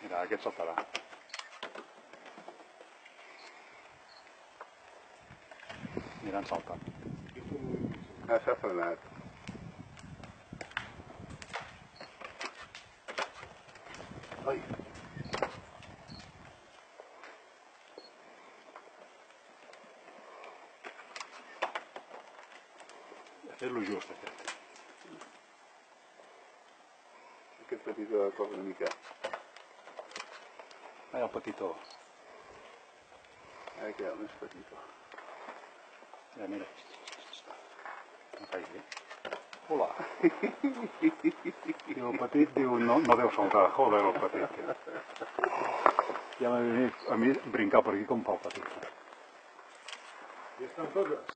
Mira, aquest saltarà. Mira, en salta. Ah, s'ha frenat. Ai. Ha fet lo just, aquest. Aquest petitó de cop una mica. Ai, el petitó. Ara queda el més petitó. Mira, mira. No caigui. Hola. Diu, el petit, diu, no deu saltar. Joder, el petit. Ja m'ha venit a mi brincar per aquí com pel petit. I estan totes.